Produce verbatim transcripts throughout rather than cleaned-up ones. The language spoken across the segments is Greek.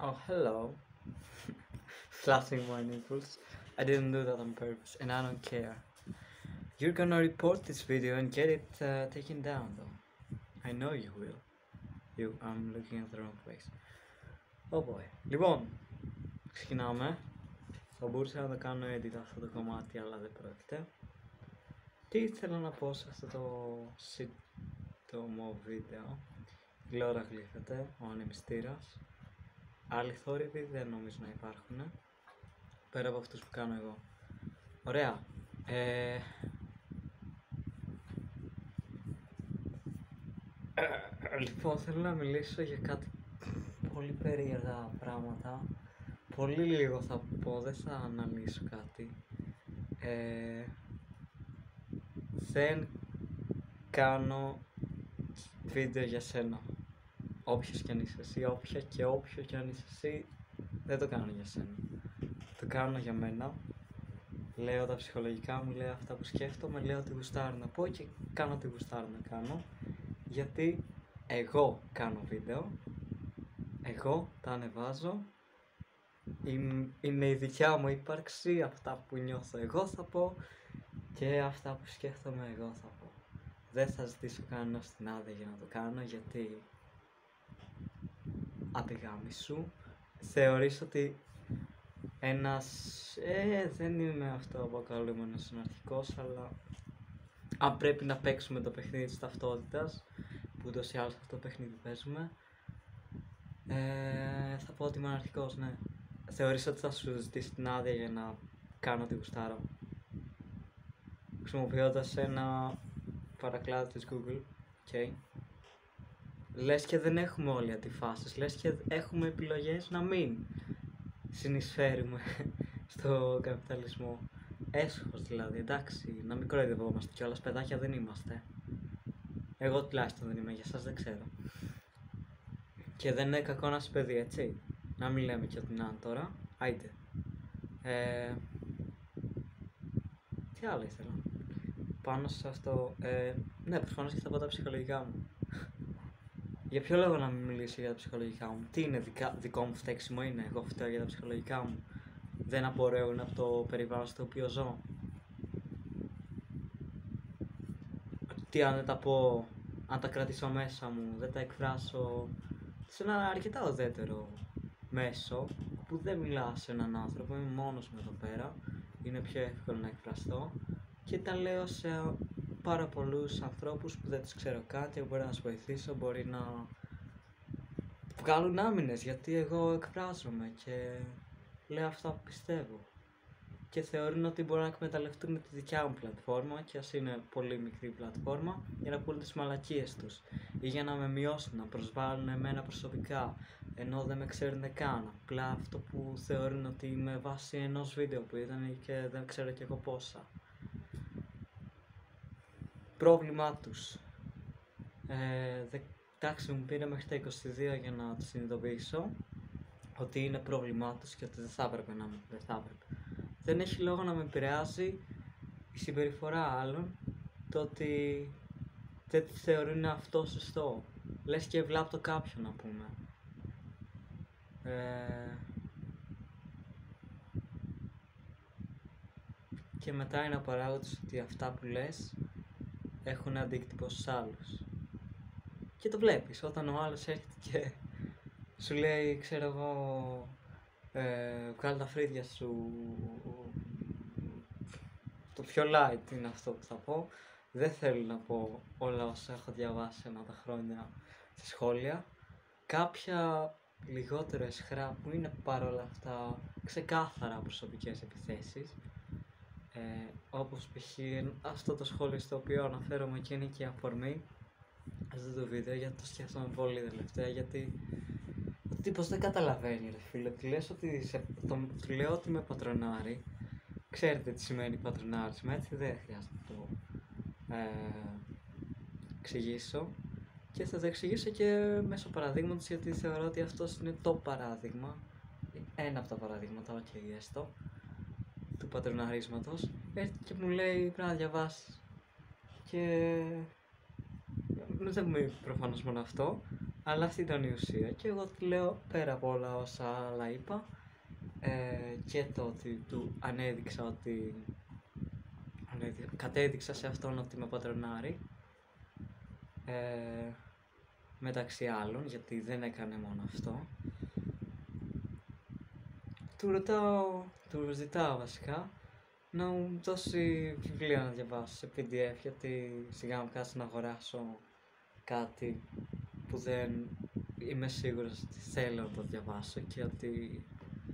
Oh, hello. Flashing my nipples. I didn't do that on purpose, and I don't care. You're gonna report this video and get it uh, taken down, though. I know you will. You, I'm looking at the wrong place. Oh boy. Λοιπόν, ξεκινάμε. Θα μπορούσα να το κάνω edit αυτό το κομμάτι, αλλά δεν πρόκειται. Τι ήθελα να πω σε αυτό το σύντομο βίντεο. Η Λόρα γλύφεται, ο ανεμιστήρας. Άλλοι θόρυβοι δεν νομίζω να υπάρχουν, πέρα από αυτούς που κάνω εγώ. Ωραία. Ε... Λοιπόν, θέλω να μιλήσω για κάτι πολύ περίεργα πράγματα. Πολύ λίγο θα πω, δεν θα αναλύσω κάτι. Ε... Δεν κάνω βίντεο για σένα. Όποιος κι αν είσαι εσύ, όποια και όποιο κι αν είσαι εσύ, δεν το κάνω για σένα. Το κάνω για μένα. Λέω τα ψυχολογικά μου, λέω αυτά που σκέφτομαι, λέω τι γουστάρω να πω και κάνω τι γουστάρω να κάνω. Γιατί εγώ κάνω βίντεο, εγώ τα ανεβάζω, είναι η δικιά μου ύπαρξη, αυτά που νιώθω εγώ θα πω και αυτά που σκέφτομαι εγώ θα πω. Δεν θα ζητήσω κανένα την άδεια για να το κάνω, γιατί αντιγάμισου θεωρείς ότι ένας, ε, δεν είμαι αυτό αποκαλούμενος συναρχικός, αλλά αν πρέπει να παίξουμε το παιχνίδι της ταυτότητας, που ούτως ή άλλως αυτό το παιχνίδι παίζουμε, ε, θα πω ότι είμαι αναρχικός, ναι. Θεωρείς ότι θα σου ζητήσει την άδεια για να κάνω τι γουστάρω, χρησιμοποιώντας ένα παρακλάδι της Google, ok. Λες και δεν έχουμε όλοι αντιφάσεις, λες και έχουμε επιλογές να μην συνεισφέρουμε στο καπιταλισμό. Έσχος δηλαδή, εντάξει, να μην κοροϊδευόμαστε κιόλας, παιδάκια δεν είμαστε. Εγώ τουλάχιστον δεν είμαι, για σας δεν ξέρω. Και δεν είναι κακό να είσαι παιδί, έτσι. Να μην λέμε και ότι να είναι τώρα. Άιντε. Ε, τι άλλο ήθελα. Πάνω σε αυτό, ε, ναι, προφανώς και θα πω τα ψυχολογικά μου. Για ποιο λόγο να μην μιλήσω για τα ψυχολογικά μου? Τι είναι, δικα, δικό μου φταίξιμο είναι? Εγώ φταίω για τα ψυχολογικά μου? Δεν απορρέουν από το περιβάλλον στο οποίο ζω? Τι αν δεν τα πω, αν τα κρατήσω μέσα μου, δεν τα εκφράσω σε ένα αρκετά ουδέτερο μέσο, που δεν μιλάω σε έναν άνθρωπο, είμαι μόνος μου εδώ πέρα, είναι πιο εύκολο να εκφραστώ και τα λέω σε πάρα πολλούς ανθρώπους που δεν τους ξέρω καν και μπορεί να τους βοηθήσω, μπορεί να βγάλουν άμυνες, γιατί εγώ εκφράζομαι και λέω αυτά που πιστεύω και θεωρούν ότι μπορούν να εκμεταλλευτούν τη δικιά μου πλατφόρμα, και ας είναι πολύ μικρή πλατφόρμα, για να πούν τις μαλακίες τους ή για να με μειώσουν, να προσβάλλουν εμένα προσωπικά, ενώ δεν με ξέρουν καν, απλά αυτό που θεωρούν ότι είμαι βάση ενός βίντεο που ήταν και δεν ξέρω κι εγώ πόσα. Πρόβλημά τους. Ε, εντάξει, μου πήρε μέχρι τα είκοσι δύο για να το συνειδητοποιήσω ότι είναι πρόβλημά τους και ότι δεν θα έπρεπε να με, δεν θα έπρεπε. Δεν έχει λόγο να με επηρεάζει η συμπεριφορά άλλων, το ότι δεν θεωρούν αυτό σωστό. Λες και βλάπτω κάποιον, να πούμε. Ε, και μετά είναι ο παράγοντας ότι αυτά που λες έχουν αντίκτυπο στους άλλους. Και το βλέπεις όταν ο άλλος έρχεται και σου λέει, ξέρω εγώ, ε, βγάλει τα φρύδια σου, το πιο light είναι αυτό που θα πω. Δεν θέλω να πω όλα όσα έχω διαβάσει ένα τα χρόνια στη σχόλια. Κάποια λιγότερο αισχρά που είναι παρόλα αυτά ξεκάθαρα προσωπικές επιθέσεις. Ε, όπως π.χ. αυτό το σχόλιο στο οποίο αναφέρομαι και είναι και η αφορμή αυτό το βίντεο, γιατί το σκέφτομαι πολύ τελευταία, γιατί ο τύπος δεν καταλαβαίνει, ρε φίλε. Του λες ότι σε, το, του λέω ότι με πατρονάρει. Ξέρετε τι σημαίνει πατρονάρισμα, έτσι, δεν χρειάζεται να το ε, εξηγήσω. Και θα το εξηγήσω και μέσω παραδείγματος, γιατί θεωρώ ότι αυτός είναι το παράδειγμα, ένα από τα παραδείγματα, ok, έστω, του πατροναρίσματος. Έρχεται και μου λέει πρέπει να διαβάσεις. Και δεν μου είπε προφανώς μόνο αυτό, Αλλά αυτή ήταν η ουσία και εγώ του λέω πέρα από όλα όσα άλλα είπα ε, και το ότι του ανέδειξα ότι ανέδει- κατέδειξα σε αυτόν ότι με πατρονάρει ε, μεταξύ άλλων, γιατί δεν έκανε μόνο αυτό. Του ρωτάω, του ζητάω βασικά να μου δώσει βιβλία να διαβάσω σε πι ντι εφ, γιατί σιγά μου κάτσει να αγοράσω κάτι που δεν είμαι σίγουρος ότι θέλω να το διαβάσω και ότι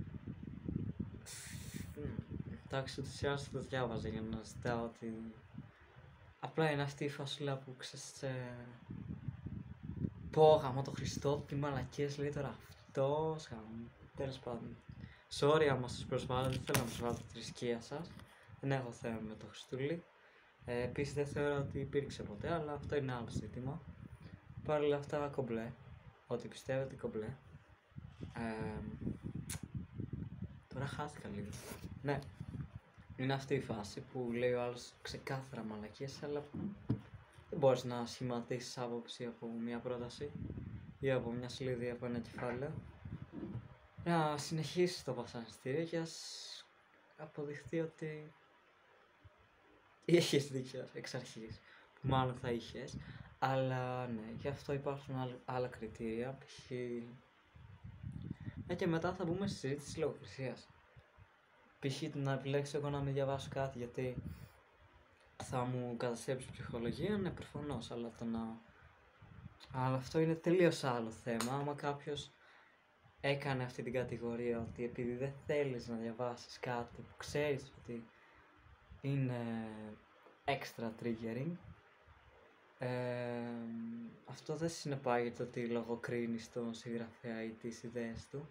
εντάξει, ούτως ή άλλως θα το διάβαζα για να ζητάω ότι απλά είναι αυτή η φασούλα που ξέρεις ε... πω γαμώ το Χριστό, τι μαλακίες λέει τώρα αυτός, γαμώ, τέλος πάντων. Sorry άμα σας προσβάλλω, δεν θέλω να προσβάλλω τη θρησκεία σας, δεν έχω θέμα με το Χριστούλη. Ε, επίσης δεν θεωρώ ότι υπήρξε ποτέ, αλλά αυτό είναι άλλο ζήτημα. Παρ' όλα αυτά κομπλέ, ό,τι πιστεύετε κομπλέ. Ε, τώρα χάθηκα λίγο. Ναι, είναι αυτή η φάση που λέει ο άλλος ξεκάθαρα μαλακίες, αλλά δεν μπορείς να σχηματίσεις άποψη από μια πρόταση ή από μια σελίδα ή από ένα κεφάλαιο. Να συνεχίσεις το βασανιστήριο και ας αποδειχθεί ότι είχες δίκιο εξ αρχής, που μάλλον θα είχες, αλλά ναι, γι' αυτό υπάρχουν άλλα κριτήρια, π.χ. Ε, και μετά θα μπούμε στη συζήτηση της λογοκρισίας. Π.χ. να επιλέξω εγώ να μην διαβάσω κάτι γιατί θα μου καταστρέψει ψυχολογία, ναι, προφανώς, αλλά το να... Αλλά αυτό είναι τελείως άλλο θέμα. Άμα κάποιος έκανε αυτή την κατηγορία ότι επειδή δεν θέλεις να διαβάσεις κάτι που ξέρεις ότι είναι extra triggering, ε, αυτό δεν συνεπάγεται ότι λογοκρίνεις τον συγγραφέα ή τις ιδέες του.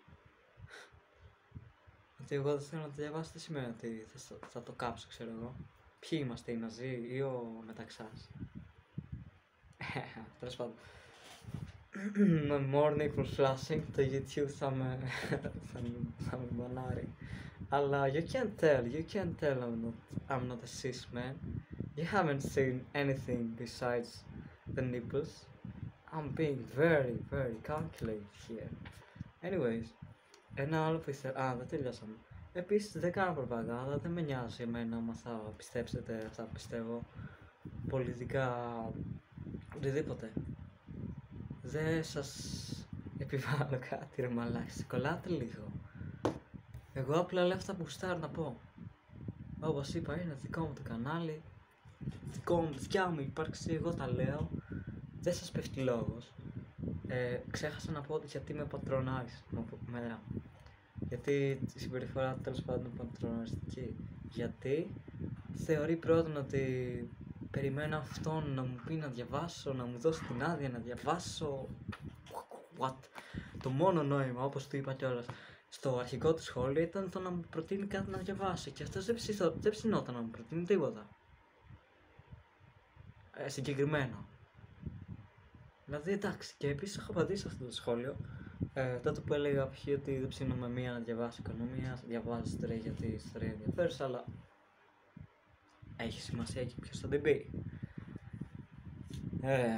Ότι εγώ δεν θέλω να το διαβάσω δεν σημαίνει ότι θα, θα το κάψω, ξέρω εγώ. Ποιοι είμαστε, οι Ναζί ή ο Μεταξάς. Τέλος πάντων. Με more nickel flashing, το YouTube θα με, θα, θα με μπανάρει. Αλλά you can't tell, you can't tell I'm not, I'm not a cis man. You haven't seen anything besides the nipples. I'm being very, very calculated here. Anyways, ένα άλλο που ήθελα... Α, δεν τελειώσαμε. Επίσης δεν κάνω προπαγάνδα, δεν με νοιάζει εμένα άμα θα πιστέψετε αυτά που πιστεύω. Πολιτικά, οτιδήποτε. Δεν σας επιβάλλω κάτι ρε μαλάκες, κολλάτε λίγο. Εγώ απλά λέω αυτά που γουστάρω να πω. Όπως είπα, είναι δικό μου το κανάλι, δικό μου, δικιά μου ύπαρξη, εγώ τα λέω. Δεν σας πέφτει λόγος. Ε, ξέχασα να πω ότι γιατί με πατρονάρεις μέρα. Γιατί η συμπεριφορά τέλος πάντων είναι πατροναριστική. Γιατί θεωρεί πρώτον ότι περιμένω αυτόν να μου πει να διαβάσω, να μου δώσει την άδεια να διαβάσω. What? Το μόνο νόημα, όπως του είπα κιόλας, στο αρχικό του σχόλιο ήταν το να μου προτείνει κάτι να διαβάσω. Και αυτός δεν, ψηθώ, δεν ψηνόταν να μου προτείνει τίποτα. Ε, συγκεκριμένο. Δηλαδή εντάξει, και επίσης έχω απαντήσει αυτό το σχόλιο. Ε, τότε που έλεγα π.χ. ότι δεν ψήνω με μία να διαβάσω οικονομία, διαβάζω ιστορία γιατί η ιστορία ενδιαφέρουσα, αλλά έχει σημασία και ποιος θα την πει. Ε,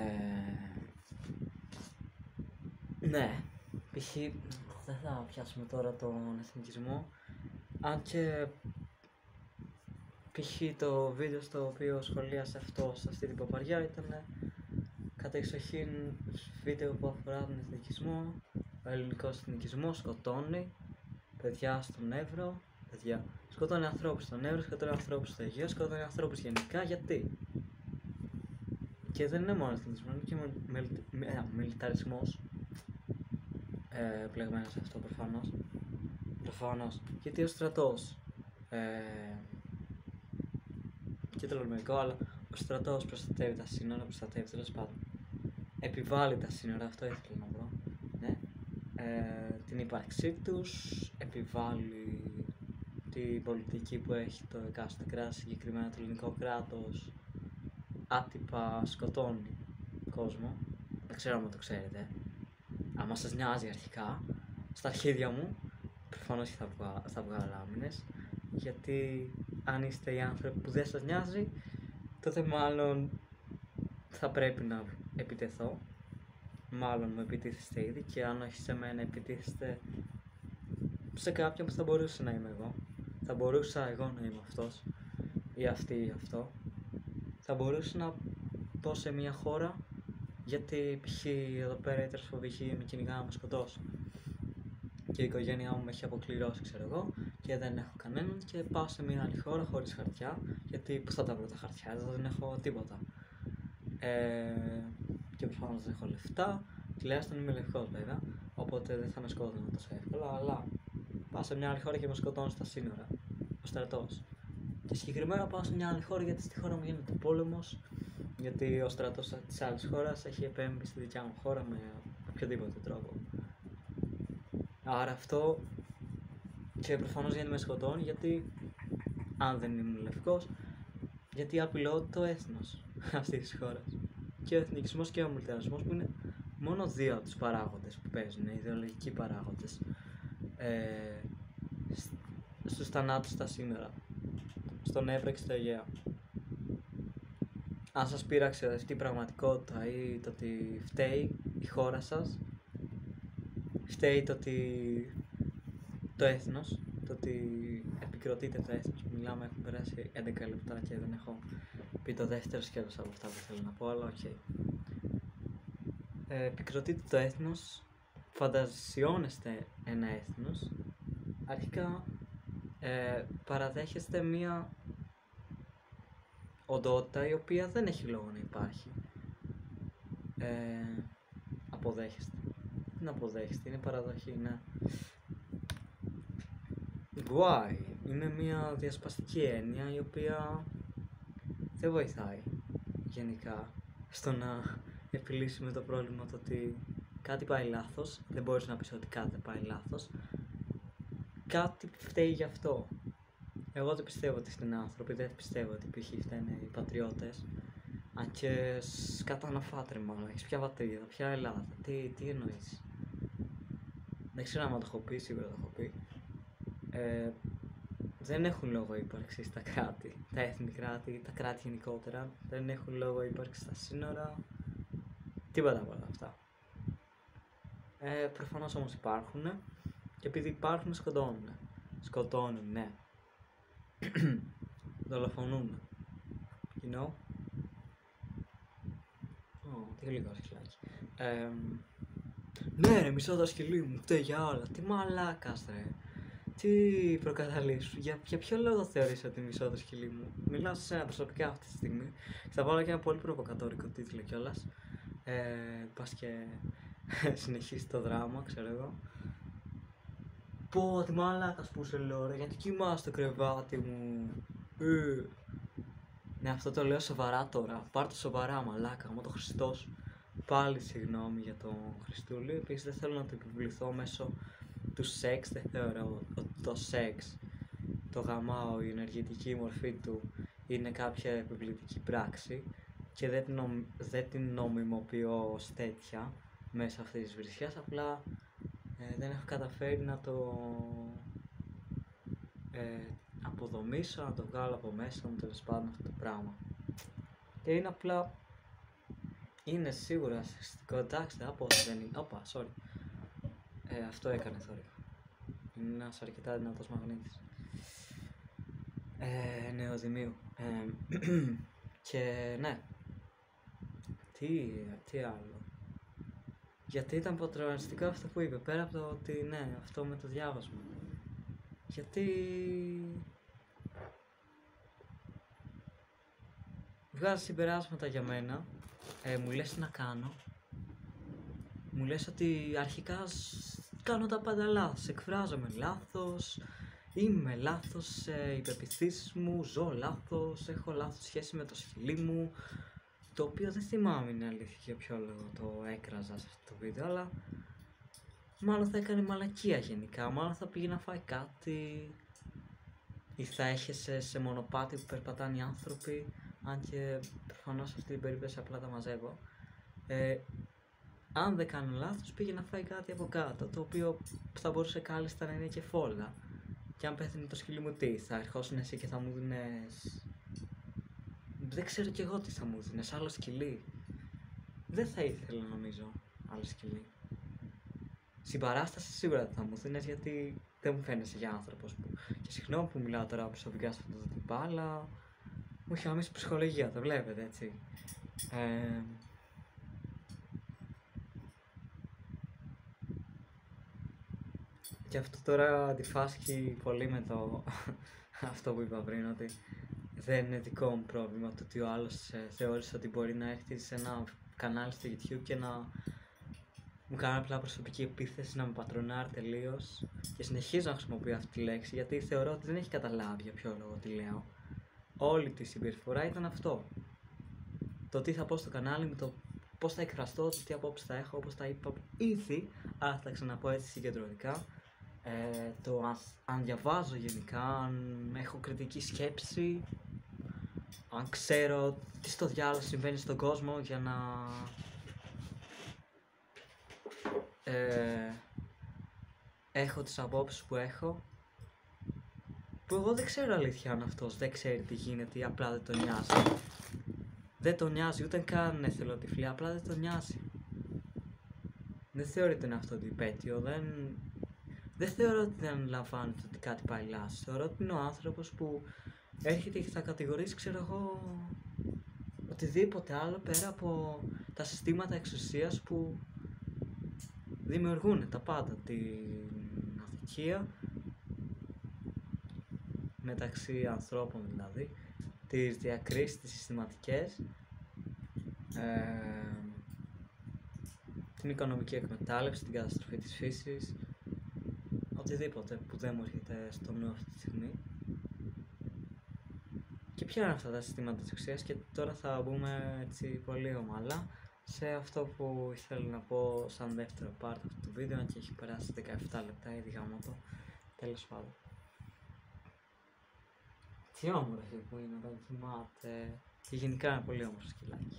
ναι, π.χ. δεν θα πιάσουμε τώρα τον εθνικισμό, αν και π.χ. το βίντεο στο οποίο σχολίασε αυτό σε αυτή την παπαριά ήταν κατά εξοχήν βίντεο που αφορά τον εθνικισμό. Ο ελληνικός εθνικισμός σκοτώνει παιδιά στον Εύρο, παιδιά, σκοτώνει ανθρώπους στον Εύρο, σκοτώνει ανθρώπους στο Αιγαίο, σκοτώνει ανθρώπους γενικά, γιατί? Και δεν είναι μόνο εθνικισμός, είναι και με, με, με, μιλιταρισμός ε, πλεγμένος σε αυτό προφανώς. Προφανώς, γιατί ο στρατός ε, και το λογικό, αλλά ο στρατός προστατεύει τα σύνορα, προστατεύει τέλος πάντων. Επιβάλλει τα σύνορα, αυτό ήθελα να βρω, ναι. Ε, την ύπαρξή τους, επιβάλλει την πολιτική που έχει το εκάστοτε κράτος, συγκεκριμένα το ελληνικό κράτος, άτυπα σκοτώνει κόσμο. Δεν ξέρω αν το ξέρετε. Άμα σας νοιάζει αρχικά, στα αρχίδια μου, προφανώς θα, βγα, θα βγάλω λάμινες, γιατί αν είστε οι άνθρωποι που δεν σας νοιάζει, τότε μάλλον θα πρέπει να επιτεθώ. μάλλον μου επιτίθεστε ήδη, και αν όχι σε μένα επιτίθεστε σε κάποιον που θα μπορούσε να είμαι εγώ. Θα μπορούσα εγώ να είμαι αυτός ή αυτή ή αυτό. Θα μπορούσα να πω σε μια χώρα, γιατί π.χ. εδώ πέρα οι τρασφοβικοί με κυνηγάνε να με σκοτώσουν και η οικογένειά μου με έχει αποκληρώσει, ξέρω εγώ, και δεν έχω κανέναν, και πάω σε μια άλλη χώρα χωρίς χαρτιά, γιατί πού θα τα βρω τα χαρτιά, εδώ δεν έχω τίποτα. Ε, και προφανώς δεν έχω λεφτά, τουλάχιστον είμαι λευκός βέβαια, οπότε δεν θα με σκότωνε τόσο εύκολα, αλλά πάω σε μια άλλη χώρα και με σκοτώνουν στα σύνορα, ο στρατός. Και συγκεκριμένα πάω σε μια άλλη χώρα γιατί στη χώρα μου γίνεται πόλεμος, γιατί ο στρατός της άλλης χώρας έχει επέμβει στη δικιά μου χώρα με οποιοδήποτε τρόπο. Άρα αυτό, και προφανώς γιατί με σκοτώνει, γιατί αν δεν ήμουν λευκός, γιατί απειλώ το έθνος αυτής της χώρας. Και ο εθνικισμός και ο μιλιταρισμός, που είναι μόνο δύο από τους παράγοντες που παίζουν, οι ιδεολογικοί παράγοντες, ε, στους θανάτους στα σύνορα, στον Εύρο και στο Αιγαίο. Αν σας πείραξε αυτή η πραγματικότητα ή το ότι φταίει η χώρα σας, φταίει το ότι το έθνος, το ότι επικροτείται το έθνος, μιλάμε, έχουν περάσει έντεκα λεπτά και δεν έχω πει το δεύτερο σκέλος από αυτά που θέλω να πω, αλλά οκ. Okay. Ε, επικροτείται το έθνος, φανταζιώνεστε ένα έθνος, αρχικά ε, παραδέχεστε μία οντότητα η οποία δεν έχει λόγο να υπάρχει. Ε, αποδέχεστε. Δεν αποδέχεστε, είναι παραδοχή, ναι. Why? Είναι μια διασπαστική έννοια η οποία δεν βοηθάει γενικά στο να επιλύσουμε το πρόβλημα το ότι κάτι πάει λάθος. Δεν μπορείς να πεις ότι κάτι δεν πάει λάθος. Κάτι φταίει γι' αυτό. Εγώ δεν πιστεύω ότι είναι άνθρωποι, δεν πιστεύω ότι π.χ. φταίνε οι πατριώτες. Αν και σκατά να φάτρε μάλλον, έχεις ποια πατρίδα, ποια Ελλάδα, τι, τι εννοείς. Δεν ξέρω αν το έχω πει, σίγουρα το έχω πει. Ε, δεν έχουν λόγο ύπαρξη στα κράτη, τα έθνη κράτη, τα κράτη γενικότερα. Δεν έχουν λόγο ύπαρξη στα σύνορα, τίποτα από όλα αυτά. Ε, προφανώς όμως υπάρχουν, και επειδή υπάρχουν σκοτώνουν. Σκοτώνουν, ναι. Δολοφονούν. You know? Oh, τι γλυκό σκυλάκι. Ε, ναι ρε, μισό το σκυλί μου, φταίει για όλα. Τι μαλάκας ρε. Τι προκαταλήψου, για, για ποιο λόγο θεωρείς ότι μισώ το σκυλί μου. Μιλάω σε ένα προσωπικά αυτή τη στιγμή. Θα βάλω και ένα πολύ προβοκατόρικο τίτλο κιόλας. Ε, πας και συνεχίσει το δράμα, ξέρω εγώ. Πω, τι μαλάκας που σε λέω ρε, γιατί κοιμάσαι στο κρεβάτι μου. Ε. Ναι, αυτό το λέω σοβαρά τώρα. Πάρ' το σοβαρά, μαλάκα, άμα το Χριστό σου. Πάλι συγγνώμη για τον Χριστούλη. Επίσης δεν θέλω να το επιβληθώ μέσω του σεξ. Δεν θεωρώ ότι το σεξ, το γαμάω, η ενεργητική μορφή του είναι κάποια επιβλητική πράξη, και δεν την, νομ, δεν την νομιμοποιώ ως τέτοια μέσα αυτής της βρισιάς. Απλά ε, δεν έχω καταφέρει να το ε, αποδομήσω, να το βγάλω από μέσα μου, τέλος πάντων, αυτό το πράγμα. Και είναι απλά, είναι σίγουρα σεξιστικό, εντάξει, από δεν είναι. Όπα, sorry. Ε, αυτό έκανε θόρυβο. Είναι ένας αρκετά δυνατός μαγνήτης. Ε, νεοδημίου. Ε, και ναι. Τι, τι άλλο. Γιατί ήταν πατρονιστικό αυτό που είπε, πέρα από το ότι ναι, αυτό με το διάβασμα. Γιατί βγάζει συμπεράσματα για μένα, ε, μου λες τι να κάνω. Μου λες ότι αρχικά κάνω τα πάντα λάθος, εκφράζομαι λάθος, είμαι λάθος, ε, οι πεποιθήσεις μου, ζω λάθος, έχω λάθος σχέση με το σκυλί μου, το οποίο δεν θυμάμαι είναι αλήθεια για ποιο λόγο το έκραζα σε αυτό το βίντεο, αλλά μάλλον θα έκανε μαλακία γενικά, μάλλον θα πήγε να φάει κάτι ή θα έχεσαι σε μονοπάτι που περπατάνε οι άνθρωποι, αν και προφανώς σε αυτή την περίπτωση απλά τα μαζεύω. Ε, αν δεν κάνω λάθος, πήγε να φάει κάτι από κάτω, το οποίο θα μπορούσε κάλλιστα να είναι και φόλα. Και αν πέθανε το σκυλί μου, τι, θα ερχόσουν εσύ και θα μου δίνες... Δεν ξέρω κι εγώ τι θα μου δίνες, άλλο σκυλί. Δεν θα ήθελα νομίζω, άλλο σκυλί. Συμπαράσταση σίγουρα δεν θα μου δίνεις, γιατί δεν μου φαίνεσαι για άνθρωπος που... Και συγγνώμη που μιλάω τώρα προσωπικά σε αυτό το τυπά, αλλά μου έχει αμέσως ψυχολογία, το βλέπετε, έτσι. Ε... Και αυτό τώρα αντιφάσκει πολύ με το αυτό που είπα πριν, ότι δεν είναι δικό μου πρόβλημα το ότι ο άλλος ε, θεώρησε ότι μπορεί να έρθει σε ένα κανάλι στο YouTube και να μου κάνει απλά προσωπική επίθεση, να με πατρονάρει τελείως, και συνεχίζω να χρησιμοποιώ αυτή τη λέξη γιατί θεωρώ ότι δεν έχει καταλάβει για ποιο λόγο τη λέω. Όλη τη συμπεριφορά ήταν αυτό. Το τι θα πω στο κανάλι μου, το πώς θα εκφραστώ, το τι απόψεις θα έχω, όπως τα είπα ήδη, αλλά θα τα ξαναπώ έτσι συγκεντρωτικά. Ε, το αν, αν διαβάζω γενικά, αν έχω κριτική σκέψη, αν ξέρω τι στο διάλογο συμβαίνει στον κόσμο για να ε, έχω τις απόψεις που έχω, που εγώ δεν ξέρω αλήθεια αν αυτός δεν ξέρει τι γίνεται ή απλά δεν τον νοιάζει. Δεν τον νοιάζει, ούτε καν εθελοτυφλή, απλά δεν τον νοιάζει. Δεν θεωρείται είναι αυτό το υπέτειο, δεν... Δεν θεωρώ ότι δεν αντιλαμβάνεται ότι κάτι πάει λάθος. Θεωρώ ότι είναι ο άνθρωπος που έρχεται και θα κατηγορήσει, ξέρω εγώ, οτιδήποτε άλλο πέρα από τα συστήματα εξουσίας που δημιουργούν τα πάντα. Την αδικία μεταξύ ανθρώπων δηλαδή, τις διακρίσεις, τις συστηματικές, ε, την οικονομική εκμετάλλευση, την καταστροφή της φύσης, οτιδήποτε που δεν μου έρχεται στο νου αυτή τη στιγμή. Και ποια είναι αυτά τα συστήματα της εξουσίας, και τώρα θα μπούμε έτσι πολύ ομαλά σε αυτό που ήθελα να πω σαν δεύτερο part αυτού του βίντεο, και έχει περάσει δεκαεπτά λεπτά ήδη γάμο, τέλος πάντων. Τι όμορφη που είναι όταν κοιμάται, και γενικά είναι πολύ όμορφο σκυλάκι.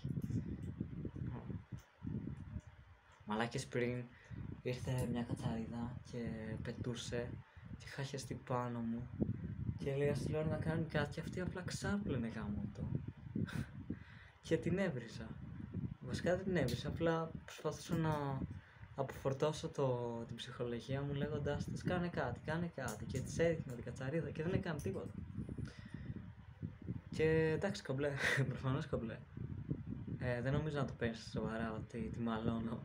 Μαλάκες, πριν ήρθε μια κατσαρίδα και πετούσε και είχα χεστεί πάνω μου και έλεγα στη Λόρα να κάνει κάτι και αυτή απλά ξάπλαινε γάμο το. Και την έβριζα. Βασικά δεν την έβριζα, απλά προσπαθούσα να αποφορτώσω το, την ψυχολογία μου λέγοντας της κάνε κάτι, κάνε κάτι, και της έδειχνα την κατσαρίδα και δεν έκανε τίποτα. Και εντάξει, κομπλέ, προφανώς κομπλέ. Ε, δεν νομίζω να το παίρνεις σοβαρά ότι τη μαλώνω.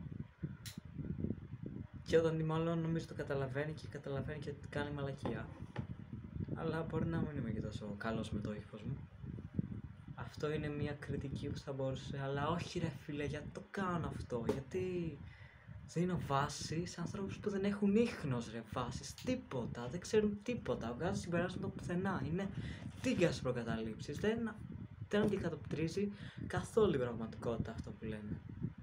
Και όταν τη μαλώνω νομίζω το καταλαβαίνει και καταλαβαίνει και ότι κάνει μαλακία. Αλλά μπορεί να μην είμαι και τόσο καλός με το ύφος μου. Αυτό είναι μια κριτική που θα μπορούσε, αλλά όχι ρε φίλε, γιατί το κάνω αυτό, γιατί δίνω βάση σε ανθρώπους που δεν έχουν ίχνος ρε βάσης, τίποτα, δεν ξέρουν τίποτα, βγάζουν συμπεράσματα πουθενά, είναι τίγκα προκαταλήψεις, δεν, δεν αντικατοπτρίζει καθόλου την πραγματικότητα αυτό που λένε.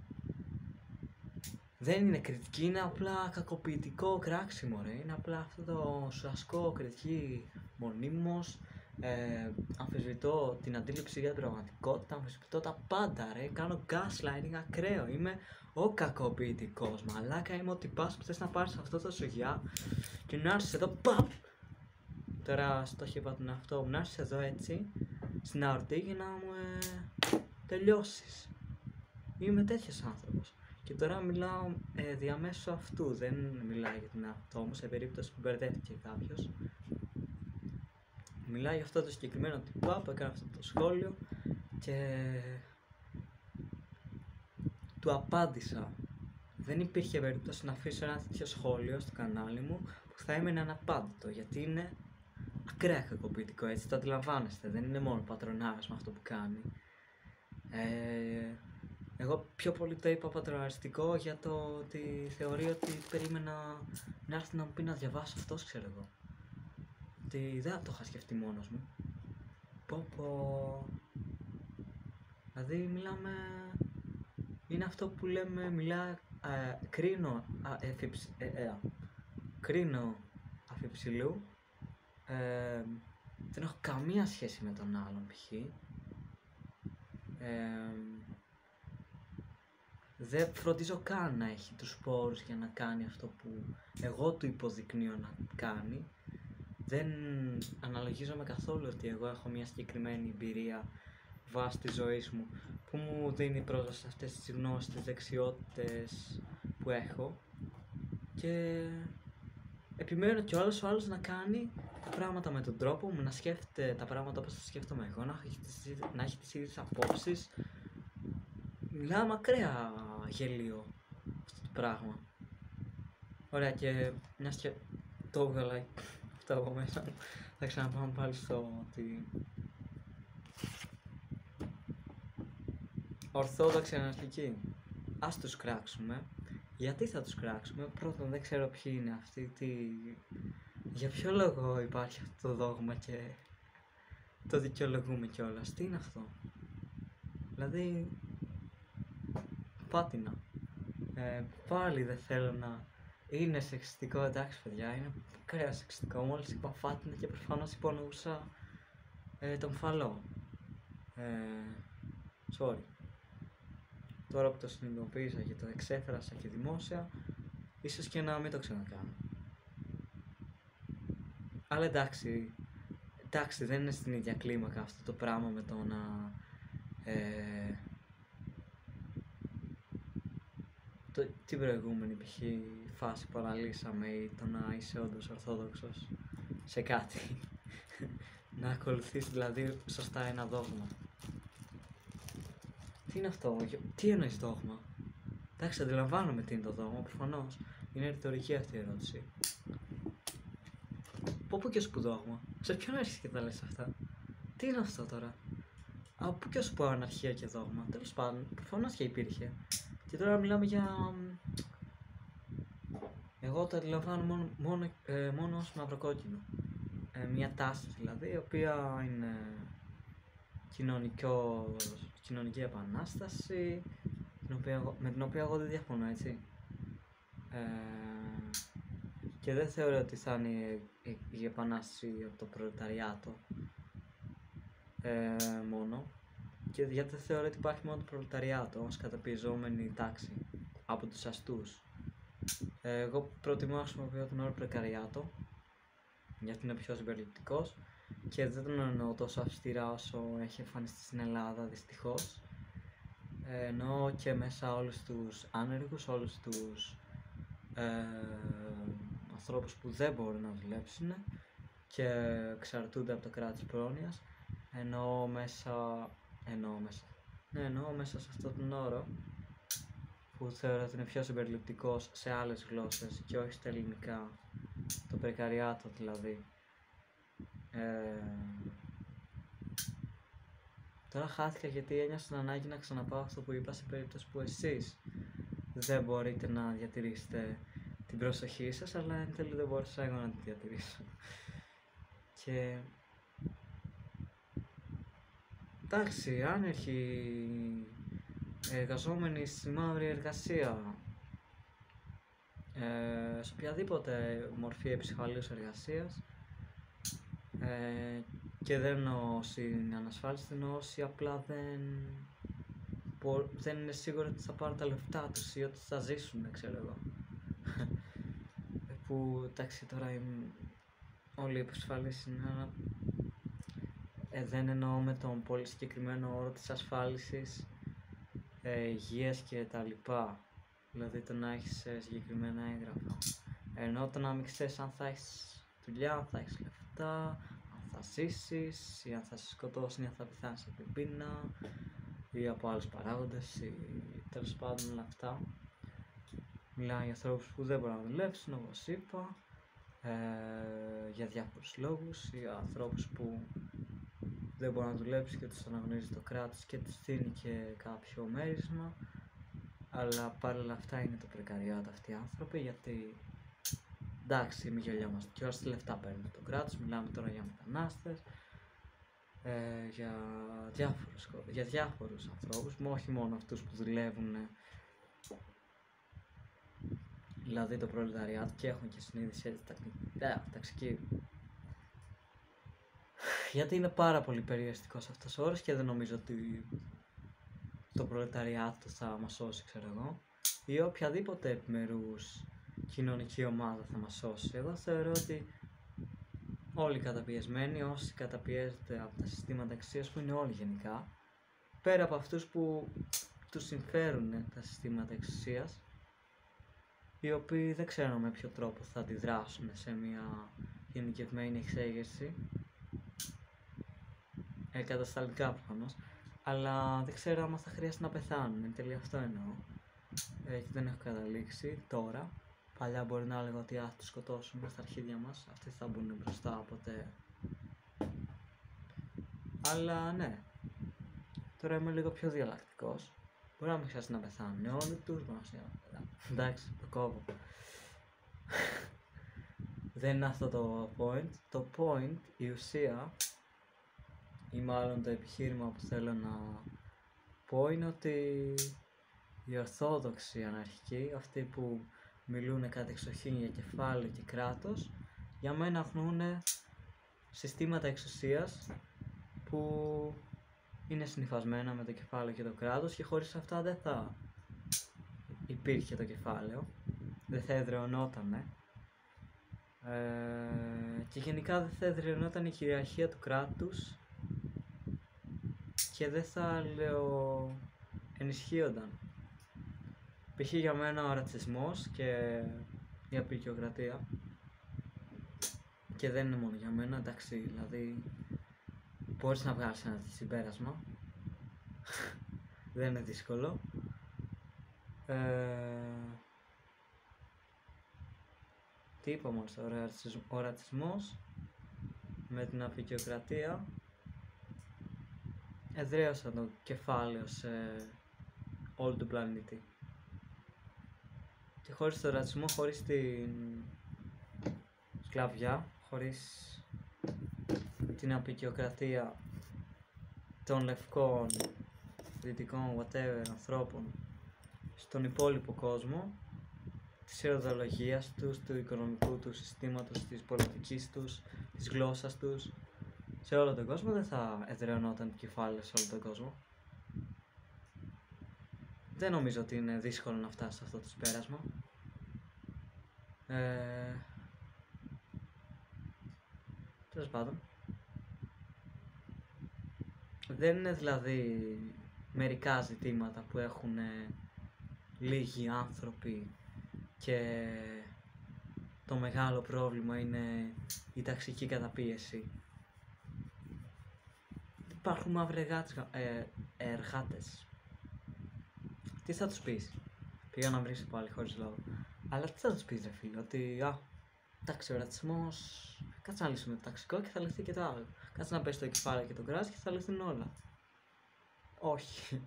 Δεν είναι κριτική, είναι απλά κακοποιητικό κράξιμο ρε, είναι απλά αυτό το σου ασκώ κριτική μονίμως, ε, αμφισβητώ την αντίληψη για την πραγματικότητα, αμφισβητώ τα πάντα ρε, κάνω gaslighting ακραίο, είμαι ο κακοποιητικός, μαλάκα είμαι ο τυπάς που θες να πάρεις αυτό το σουγιά και να έρθεις εδώ, παπ! Τώρα στόχευα τον εαυτό μου, να έρθεις εδώ έτσι, στην αορτή για να μου ε, τελειώσεις. Είμαι τέτοιος άνθρωπος. Και τώρα μιλάω ε, διαμέσου αυτού, δεν μιλάω για την εαυτό μου, σε περίπτωση που μπερδεύτηκε κάποιος. Μιλάω για αυτό το συγκεκριμένο τυπά που έκανε αυτό το σχόλιο και του απάντησα. Δεν υπήρχε περίπτωση να αφήσω ένα τέτοιο σχόλιο στο κανάλι μου που θα έμενε αναπάντητο, γιατί είναι ακραία κακοποιητικό, έτσι το αντιλαμβάνεστε, δεν είναι μόνο πατρονάρας με αυτό που κάνει. Ε, εγώ πιο πολύ το είπα πατροναριστικό για το ότι θεωρεί ότι περίμενα να έρθει να μου πει να διαβάσω αυτός, ξέρω εγώ. Ότι δεν θα το είχα σκεφτεί μόνος μου. Πω πω. Δηλαδή μιλάμε, είναι αυτό που λέμε, μιλά, ε, κρίνω, α, εφηψ, ε, ε, κρίνω αφιψηλού, ε, δεν έχω καμία σχέση με τον άλλον π.χ. Ε, δεν φροντίζω καν να έχει τους πόρους για να κάνει αυτό που εγώ του υποδεικνύω να κάνει. Δεν αναλογίζομαι καθόλου ότι εγώ έχω μια συγκεκριμένη εμπειρία βάση της ζωής μου, που μου δίνει πρόσβαση σε αυτές τις γνώσεις, τις δεξιότητες που έχω, και επιμένω κιόλας ο άλλος να κάνει τα πράγματα με τον τρόπο μου, να σκέφτεται τα πράγματα όπως τα σκέφτομαι εγώ, να έχει τις, να έχει τις ίδιες απόψεις. Μιλάω μακραία γελίο αυτό το πράγμα. Ωραία, και μιας και το έβγαλα αυτό από μέσα μου, θα ξαναπάμε πάλι στο ότι ορθόδοξοι αναρχικοί, ας τους κράξουμε. Γιατί θα τους κράξουμε? Πρώτον, δεν ξέρω ποιοι είναι αυτοί, τι... για ποιο λόγο υπάρχει αυτό το δόγμα και το δικαιολογούμε κιόλας. Τι είναι αυτό? Δηλαδή, πάτινα. Ε, πάλι δεν θέλω να... Είναι σεξιστικό, εντάξει παιδιά, είναι ακραία σεξιστικό. Μόλις είπα φάτινα και προφανώς υπονοούσα ε, τον φαλό. Ε, sorry. Τώρα που το συνειδητοποίησα και το εξέφρασα και δημόσια, ίσως και να μην το ξανακάνω. Αλλά εντάξει, εντάξει δεν είναι στην ίδια κλίμακα αυτό το πράγμα με το να... Ε, το, την προηγούμενη π.χ. φάση που αναλύσαμε, ή το να είσαι όντως ορθόδοξος σε κάτι. Να ακολουθείς δηλαδή σωστά ένα δόγμα. Τι είναι αυτό? Τι εννοείς δόγμα? Εντάξει, αντιλαμβάνομαι τι είναι το δόγμα, προφανώς. Είναι ρητορική αυτή η ερώτηση. Από πού και σου που δόγμα? Σε ποιον έρχεσαι και τα λες αυτά? Τι είναι αυτό τώρα? Από πού και σου που αναρχία και δόγμα? Τέλος πάντων, προφανώς και υπήρχε. Και τώρα μιλάμε για... Εγώ το αντιλαμβάνω μόνο, μόνο, ε, μόνο ως μαυροκόκκινο. Ε, μια τάση δηλαδή, η οποία είναι κοινωνικό, κοινωνική επανάσταση, την οποία, με την οποία εγώ δεν διαφωνώ, έτσι. Ε, και δεν θεωρώ ότι θα είναι η, η επανάσταση από το προλεταριάτο ε, μόνο. Και γιατί δεν θεωρώ ότι υπάρχει μόνο το προλεταριάτο ως καταπιεζόμενη τάξη από τους αστούς. Ε, εγώ προτιμώ να χρησιμοποιώ τον όρο πρεκαριάτο, γιατί είναι πιο συμπεριληπτικός και δεν τον εννοώ τόσο αυστηρά όσο έχει εμφανιστεί στην Ελλάδα, δυστυχώς. Ε, εννοώ και μέσα όλους τους άνεργους, όλους τους ε, ανθρώπους που δεν μπορούν να δουλέψουν και εξαρτούνται από το κράτος πρόνοιας. Εννοώ μέσα, εννοώ μέσα, ναι, εννοώ μέσα σε αυτόν τον όρο, που θεωρώ ότι είναι πιο συμπεριληπτικός σε άλλες γλώσσες και όχι στα ελληνικά, το πρεκαριάτο δηλαδή. Ε, τώρα χάθηκα γιατί ένιωσα την ανάγκη να ξαναπάω αυτό που είπα σε περίπτωση που εσείς δεν μπορείτε να διατηρήσετε την προσοχή σας, αλλά εν τέλει δεν μπορούσα εγώ να τη διατηρήσω. Και... εντάξει, άνερχοι εργαζόμενοι στη μαύρη εργασία, ε, σε οποιαδήποτε μορφή επισχαλής εργασίας, ε, και δεν εννοώ όσοι είναι ανασφάλιστοι, εννοώ όσοι απλά δεν, μπο, δεν είναι σίγουροι ότι θα πάρουν τα λεφτά τους ή ότι θα ζήσουν, ξέρω εγώ. Που εντάξει τώρα είμαι, όλοι οι επισφαλείς είναι, αλλά ε, δεν εννοώ με τον πολύ συγκεκριμένο όρο της ασφάλισης, ε, υγείας και τα λοιπά. Δηλαδή το να έχεις ε, συγκεκριμένα έγγραφα. Ενώ το να μην ξέρεις αν θα έχεις δουλειά, αν θα έχεις λεφτά, αν θα ζήσεις, ή αν θα σε σκοτώσουν, ή αν θα πεθάνεις από την πείνα, ή από άλλους παράγοντες, ή τέλος πάντων όλα αυτά. Μιλάω για ανθρώπους που δεν μπορούν να δουλέψουν, όπως είπα, ε, για διάφορους λόγους, ή για ανθρώπους που δεν μπορούν να δουλέψουν και τους αναγνωρίζει το κράτος και τους δίνει και κάποιο μέρισμα. Αλλά παρόλα αυτά είναι το πρεκαριάτο αυτοί οι άνθρωποι, γιατί εντάξει, μην γελιόμαστε και όσοι λεφτά παίρνουν το κράτος, μιλάμε τώρα για μετανάστες, ε, για, διάφορους, για διάφορους ανθρώπους, όχι μόνο αυτούς που δουλεύουν, δηλαδή το προλεταριάτο, και έχουν και συνείδηση έτσι ταξική. Γιατί είναι πάρα πολύ περιεριστικός αυτός ο όρος και δεν νομίζω ότι το προλεταριάτο θα μας σώσει, ξέρω εγώ, ή οποιαδήποτε επιμερούς κοινωνική ομάδα θα μας σώσει. Εγώ θεωρώ ότι όλοι οι καταπιεσμένοι, όσοι καταπιέζονται από τα συστήματα αξίας, που είναι όλοι γενικά, πέρα από αυτούς που τους συμφέρουν τα συστήματα εξουσίας, οι οποίοι δεν ξέρουν με ποιο τρόπο θα αντιδράσουν σε μια γενικευμένη εξέγερση, ε, κατασταλτικά προφανώς, αλλά δεν ξέρω άμα θα χρειάζεται να πεθάνουν, εν τέλει αυτό εννοώ. Ε, και δεν έχω καταλήξει τώρα. Παλιά μπορεί να έλεγα ότι α, τους σκοτώσουμε στα αρχίδια μας, αυτοί θα μπουν μπροστά, οπότε... Αλλά ναι, τώρα είμαι λίγο πιο διαλλακτικός. Μπορεί να μην χρειάζεται να πεθάνουν όλοι τους, μπορεί να πεθάνουν. Εντάξει, το κόβω. Δεν είναι αυτό το point. Το point, η ουσία, ή μάλλον το επιχείρημα που θέλω να πω είναι ότι οι Ορθόδοξοι αναρχικοί, αυτοί που μιλούν κατεξοχήν για κεφάλαιο και κράτος, για μένα αγνοούν συστήματα εξουσίας που είναι συνυφασμένα με το κεφάλαιο και το κράτος και χωρίς αυτά δεν θα υπήρχε το κεφάλαιο, δεν θα εδραιωνότανε. Ε, και γενικά δεν θα εδραιωνόταν η κυριαρχία του κράτους και δεν θα λέω ενισχύονταν. Π.χ. για μένα ο ρατσισμός και η απεικιοκρατία, και δεν είναι μόνο για μένα, εντάξει, δηλαδή μπορείς να βγάλεις ένα συμπέρασμα, δεν είναι δύσκολο. Ε, τι είπα μόλις, ο, ρατσισμ, ο ρατσισμός με την απεικιοκρατία εδραίωσαν το κεφάλαιο σε όλο τον πλανήτη. Και χωρίς το ρατσισμό, χωρίς την σκλαβιά, χωρίς την απεικιοκρατία των λευκών, δυτικών, whatever, ανθρώπων στον υπόλοιπο κόσμο, της ιδεολογίας τους, του οικονομικού του συστήματος, της πολιτικής τους, της γλώσσας τους, σε όλο τον κόσμο δεν θα εδραιωνόταν το κεφάλαιο σε όλο τον κόσμο. Δεν νομίζω ότι είναι δύσκολο να φτάσει σε αυτό το συμπέρασμα. Ε... Τέλος πάντων. Δεν είναι δηλαδή μερικά ζητήματα που έχουν λίγοι άνθρωποι και το μεγάλο πρόβλημα είναι η ταξική καταπίεση. Υπάρχουν μαύροι ε, εργάτες. Τι θα τους πεις? Πήγα να βρεις πάλι χωρίς λόγο. Αλλά τι θα τους πεις ρε φίλε? Ότι α, εντάξει, ο ρατσισμός, κάτσε να λύσουμε το ταξικό και θα λυθεί και το άλλο. Κάτσε να πέσει το κεφάλαιο και το κράτος και θα λυθούν όλα. Όχι.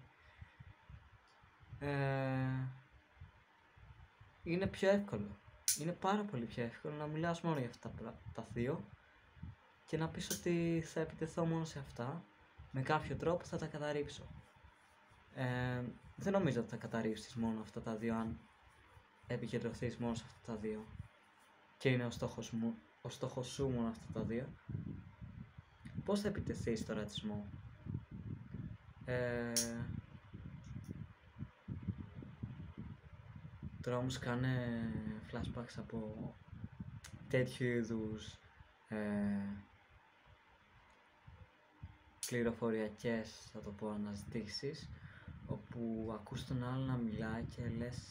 Ε, είναι πιο εύκολο. Είναι πάρα πολύ πιο εύκολο να μιλάς μόνο για αυτά τα δύο και να πεις ότι θα επιτεθώ μόνο σε αυτά, με κάποιο τρόπο θα τα καταρρύψω. Ε, δεν νομίζω ότι θα καταρρύψεις μόνο αυτά τα δύο αν επικεντρωθείς μόνο σε αυτά τα δύο και είναι ο στόχος μου, ο στόχος σου μόνο αυτά τα δύο. Πώς θα επιτεθείς στο ρατσισμό? Ε, τώρα όμως κάνε flashbacks από τέτοιου είδους ε, πληροφοριακές, θα το πω, αναζητήσεις, όπου ακούς τον άλλο να μιλάει και λες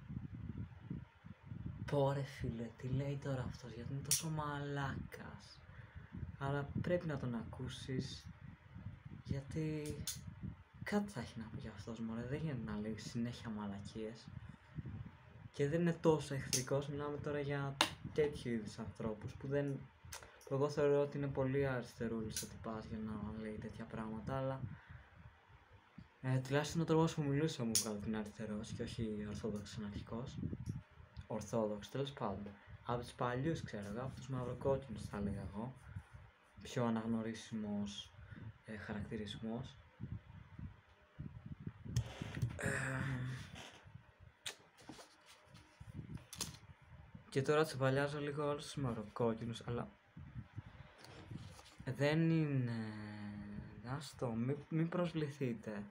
πω ρε φίλε, τι λέει τώρα αυτός, γιατί είναι τόσο μαλάκας. Αλλά πρέπει να τον ακούσεις, γιατί κάτι θα έχει να πει για αυτός, μωρέ, δεν γίνεται να λέει συνέχεια μαλακίες. Και δεν είναι τόσο εχθρικός, μιλάμε τώρα για τέτοιου είδους ανθρώπους που δεν... που εγώ θεωρώ ότι είναι πολύ αριστερούλης ότι πας για να λέει τέτοια πράγματα, αλλά ε, τουλάχιστον ο τρόπος που μιλούσε μου βγάλει την αριστερός και όχι ορθόδοξος αναρχικός. Ορθόδοξος, τέλος πάντων. Από τους παλιούς ξέρω εγώ, από τους μαυροκόκκινους θα έλεγα εγώ, πιο αναγνωρίσιμος ε, χαρακτηρισμός. Ε, και τώρα τσιμπαλιάζω λίγο όλους τους μαυροκόκκινους, αλλά δεν είναι... Άστο, μην, μην προσβληθείτε.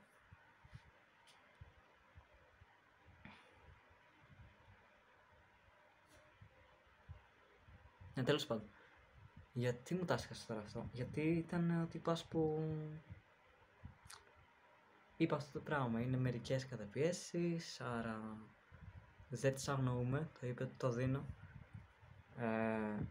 Ε, τέλος πάντων. Γιατί μου τα έσκασε τώρα αυτό? Γιατί ήταν ο τύπας που είπα αυτό το πράγμα, είναι μερικές καταπιέσεις, άρα δεν τις αγνοούμε, το είπε, το δίνω. Ε,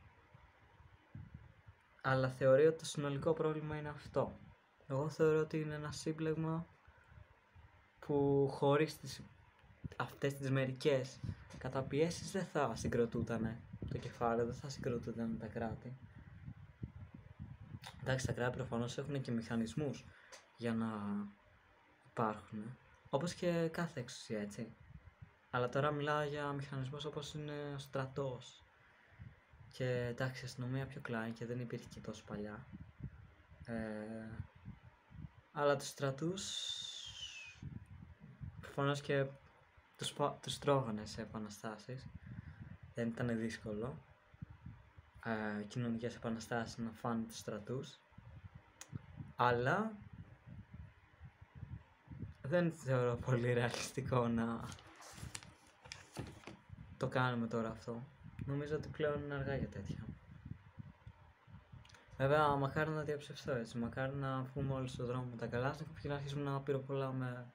αλλά θεωρεί ότι το συνολικό πρόβλημα είναι αυτό. Εγώ θεωρώ ότι είναι ένα σύμπλεγμα που χωρίς τις, αυτές τις μερικές καταπιέσεις δεν θα συγκροτούτανε το κεφάλαιο, δεν θα συγκροτούτανε τα κράτη. Εντάξει, τα κράτη προφανώς έχουν και μηχανισμούς για να υπάρχουν, όπως και κάθε εξουσία, έτσι. Αλλά τώρα μιλάω για μηχανισμούς όπως είναι ο στρατός. Και εντάξει, η αστυνομία πιο κλάιν και δεν υπήρχε και τόσο παλιά. Ε, αλλά τους στρατούς προφανώς και τους, τους τρώγανε σε επαναστάσεις. Δεν ήταν δύσκολο ε, κοινωνικές επαναστάσεις να φάνε τους στρατούς. Αλλά δεν θεωρώ πολύ ρεαλιστικό να το κάνουμε τώρα αυτό. Νομίζω ότι πλέον είναι αργά για τέτοια. Βέβαια, μακάρι να διαψευστώ έτσι. Μακάρι να βγούμε όλοι στον δρόμο με τα καλάσνικοφ και να αρχίσουμε να πυροπολάμε.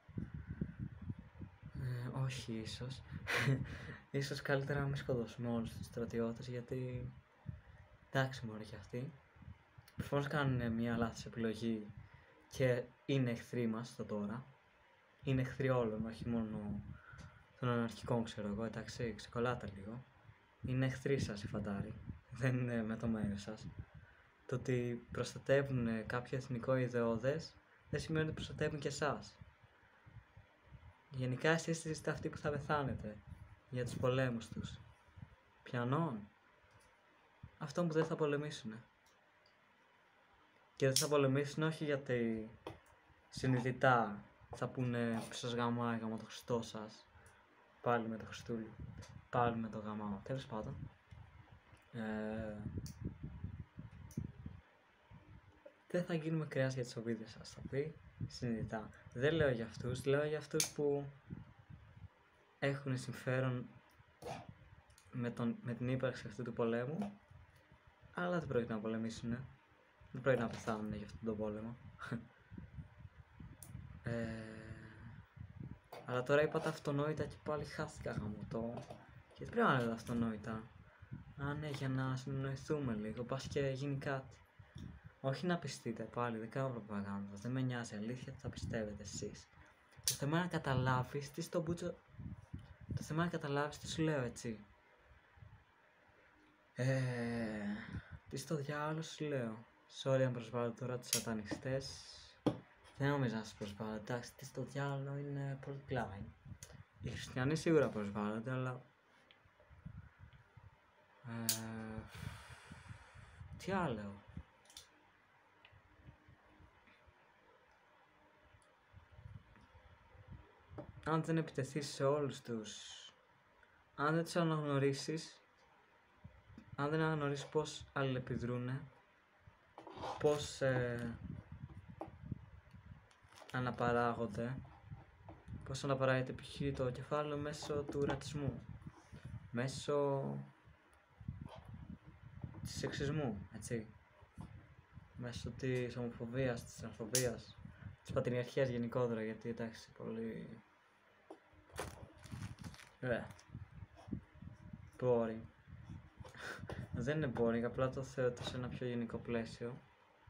Ε, όχι, ίσως. Ίσως καλύτερα να μην σκοτώσουμε όλους τους στρατιώτες, γιατί εντάξει μωρέ κι αυτοί. Προφανώς κάνουν μια λάθος επιλογή και είναι εχθροί μας το τώρα. Είναι εχθροί όλων, όχι μόνο των αναρχικών, ξέρω εγώ, εντάξει, ξεκολλάτε λίγο. Είναι εχθροί σας οι φαντάροι, δεν είναι με το μέρος σας. Το ότι προστατεύουν κάποιο εθνικό ιδεώδες δεν σημαίνει ότι προστατεύουν και εσάς. Γενικά εσείς είστε αυτοί που θα πεθάνετε για τους πολέμους τους. Ποιανών? Αυτόν που δεν θα πολεμήσουν. Και δεν θα πολεμήσουν όχι γιατί συνειδητά θα πούνε που σας γαμάει γαμώ το Χριστό σας. Πάλι με το Χριστούλη. Πάλι με το γαμάω. Τέλος πάντων. Ε, δεν θα γίνουμε κρέας για τις οβίδες σας, θα πει συνειδητά. Δεν λέω για αυτούς, λέω για αυτούς που έχουν συμφέρον με, τον, με την ύπαρξη αυτού του πολέμου, αλλά δεν πρόκειται να πολεμήσουν. Δεν πρόκειται να πεθάνουν για αυτόν τον πόλεμο. ε, αλλά τώρα είπα τα αυτονόητα και πάλι χάθηκα γαμωτό. Γιατί πρέπει να λέω τα αυτονόητα? Α, ναι, για να συνεννοηθούμε λίγο, πας και γίνει κάτι. Όχι να πιστείτε πάλι, δεν κάνω προπαγάνδα, δεν με νοιάζει, αλήθεια θα πιστεύετε εσείς. Το θέμα είναι να καταλάβεις τι στο μπούτσο... Το θέμα είναι να καταλάβεις τι σου λέω, έτσι. Ε, τι στο διάολο σου λέω. Sorry αν προσβάλλω τώρα τους σατανιστές. Δεν νομίζω να σας προσβάλλω, εντάξει, τι στο διάολο είναι πολύ κλάιν. Οι χριστιανοί σίγουρα προσβάλλονται, αλλά... Ε, τι άλλο. Αν δεν επιτεθείς σε όλους τους, αν δεν τους αναγνωρίσεις, αν δεν αναγνωρίσεις πώς αλληλεπιδρούνε, πώς ε, αναπαράγονται, πώς αναπαράγεται π.χ. το κεφάλαιο μέσω του ρατσισμού, μέσω του σεξισμού, έτσι, μέσω της ομοφοβίας, της τρανσφοβίας, της πατριαρχίας γενικότερα, γιατί εντάξει, πολύ... Ε, boring. Δεν είναι boring, απλά το θέτω σε ένα πιο γενικό πλαίσιο.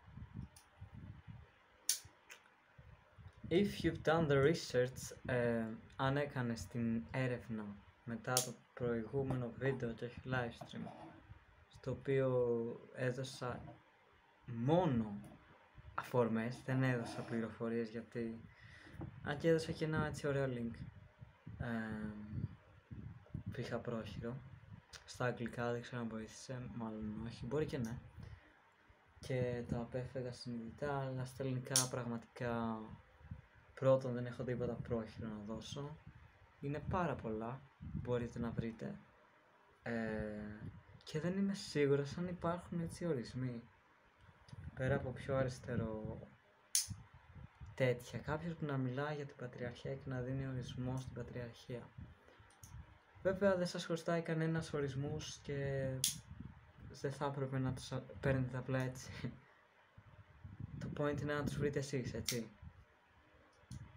If you've done the research, ε, αν έκανες την έρευνα μετά το προηγούμενο βίντεο και όχι live stream, στο οποίο έδωσα μόνο αφορμές, δεν έδωσα πληροφορίες, γιατί αν και έδωσα και ένα έτσι ωραίο link ε, που είχα πρόχειρο στα αγγλικά, δεν ξέρω αν βοήθησε, μάλλον όχι, μπορεί και ναι, και το απέφεγα συνειδητά, αλλά στα ελληνικά πραγματικά πρώτον δεν έχω τίποτα πρόχειρο να δώσω, είναι πάρα πολλά, μπορείτε να βρείτε, ε, και δεν είμαι σίγουρος αν υπάρχουν έτσι ορισμοί πέρα από πιο αριστερό τέτοια, κάποιος που να μιλάει για την πατριαρχία και να δίνει ορισμό στην πατριαρχία. Βέβαια δεν σας χρωστάει κανένας ορισμούς και δεν θα έπρεπε να τους παίρνετε απλά έτσι. Το point είναι να τους βρείτε εσείς, έτσι.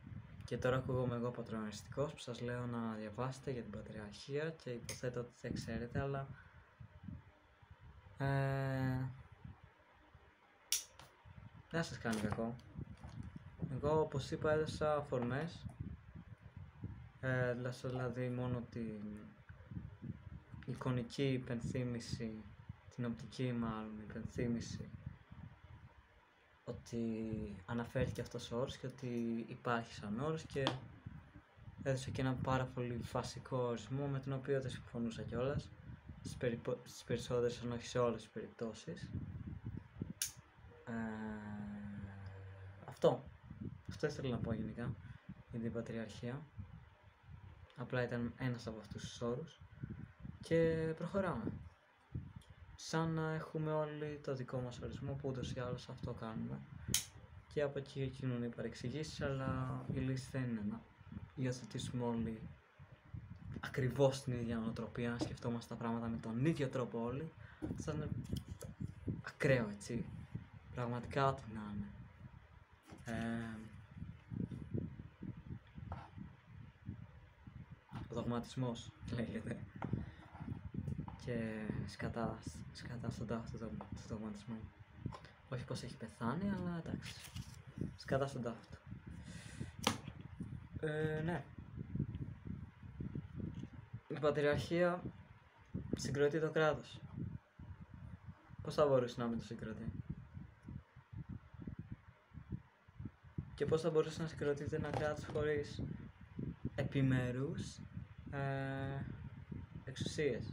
Και τώρα ακούγομαι εγώ πατρονιστικός που σας λέω να διαβάσετε για την πατριαρχία και υποθέτω ότι δεν ξέρετε, αλλά ε, δεν σας κάνει κακό. Εγώ, όπως είπα, έδωσα αφορμές, ε, δηλαδή μόνο την εικονική υπενθύμηση, την οπτική μάλλον υπενθύμηση ότι αναφέρθηκε αυτός ο όρος και ότι υπάρχει σαν όρος, και έδωσα και ένα πάρα πολύ βασικό ορισμό με τον οποίο δεν συμφωνούσα κιόλας στις, περίπο... στις περισσότερες, αν όχι σε όλες τις περιπτώσεις. Ε, αυτό. Αυτό ήθελα να πω γενικά για την πατριαρχία. Απλά ήταν ένας από αυτούς τους όρους και προχωράμε. Σαν να έχουμε όλοι το δικό μας ορισμό, που ούτως ή άλλως αυτό κάνουμε. Και από εκεί γίνουν οι παρεξηγήσεις, αλλά η λύση δεν είναι να υιοθετήσουμε όλοι ακριβώς την ίδια νοοτροπία, να σκεφτόμαστε τα πράγματα με τον ίδιο τρόπο όλοι. Θα είναι ακραίο, έτσι. Πραγματικά ό,τι να είναι. Ε, ο δογματισμός λέγεται. Και σκατά, σκατά στον τάφο του δογματισμού. Όχι πως έχει πεθάνει, αλλά εντάξει. Σκατά στον τάφο του. Ε, ναι. Η πατριαρχία συγκροτεί το κράτος. Πώς θα μπορούσε να μην το συγκροτεί? Και πώς θα μπορούσε να συγκροτείται ένα κράτος χωρίς επιμέρους ε, εξουσίες?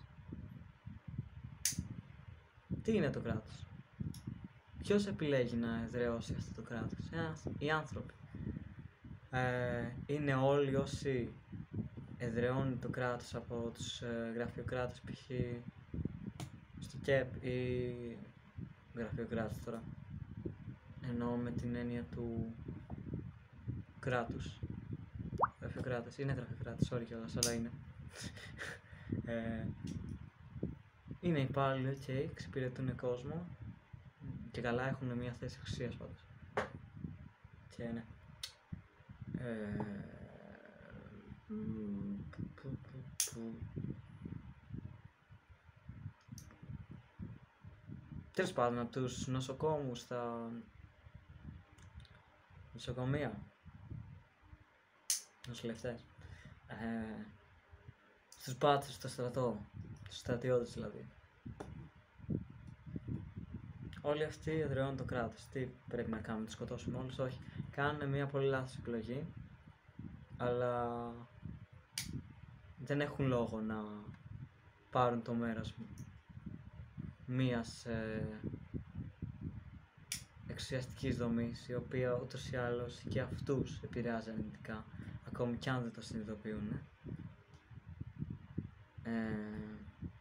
Τι είναι το κράτος? Ποιος επιλέγει να εδραιώσει αυτό το κράτος? Οι άνθρωποι. Ε, είναι όλοι όσοι εδραιώνουν το κράτος από τους ε, γραφειοκράτες, π.χ. στο ΚΕΠ ή γραφειοκράτες τώρα. Εννοώ με την έννοια του κράτους. Γραφειοκράτες, είναι γραφειοκράτες, sorry κιόλας, αλλά είναι. ε, είναι υπάλληλοι και okay, εξυπηρετούν κόσμο και καλά έχουν μια θέση εξουσίας πάντως. Και ναι. Ε, Τέλος πάντων, από τους νοσοκόμους στα νοσοκομεία, νοσηλευτές, ε, στους μπάτσους, στο στρατό, στους στρατιώτες δηλαδή. Όλοι αυτοί εδραιώνουν το κράτος. Τι πρέπει να κάνουμε, τους σκοτώσουμε όλους? Όχι. Κάνουν μια πολύ λάθος επιλογή, αλλά δεν έχουν λόγο να πάρουν το μέρος μιας ε, εξουσιαστικής δομής, η οποία ούτως ή άλλως και αυτούς επηρεάζει αρνητικά, ακόμη κι αν δεν το συνειδητοποιούν. Ε,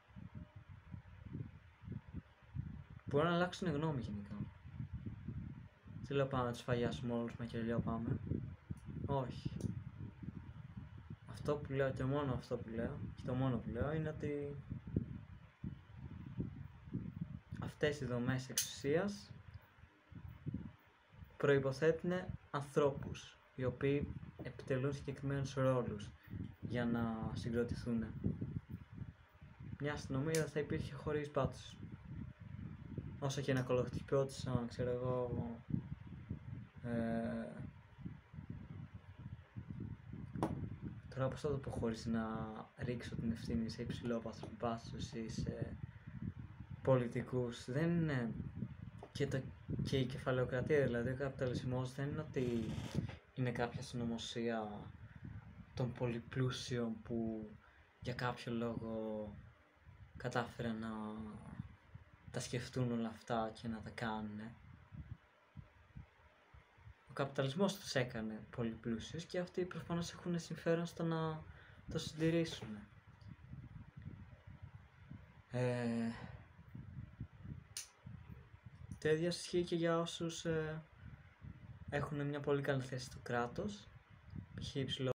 Μπορούν να αλλάξουν γνώμη γενικά. Τι λέω, πάμε να τους φαγιάσουμε όλους με κελιό πάμε? Όχι. Αυτό που λέω και μόνο αυτό που λέω, και το μόνο που λέω, είναι ότι αυτές οι δομές εξουσίας προϋποθέτουν ανθρώπους, οι οποίοι επιτελούν συγκεκριμένους ρόλους για να συγκροτηθούν. Μια αστυνομία δεν θα υπήρχε χωρίς μπάτσους. Όσο και να κολοκτυπιώτησαν, ξέρω εγώ, ε, τώρα πώς θα το πω χωρίς να ρίξω την ευθύνη σε υψηλόπαθους μπάτσους ή σε πολιτικούς? Δεν είναι. Και, το, και η κεφαλαιοκρατία, δηλαδή ο καπιταλισμός, δεν είναι ότι είναι κάποια συνωμοσία των πολυπλούσιων που για κάποιο λόγο κατάφεραν να τα σκεφτούν όλα αυτά και να τα κάνουν. Ο καπιταλισμός τους έκανε πολυπλούσιους και αυτοί προφανώς έχουν συμφέρον στο να το συντηρήσουν. Ε, το ίδιο ισχύει και για όσους ε, έχουν μια πολύ καλή θέση στο κράτος, π.χ. υψηλό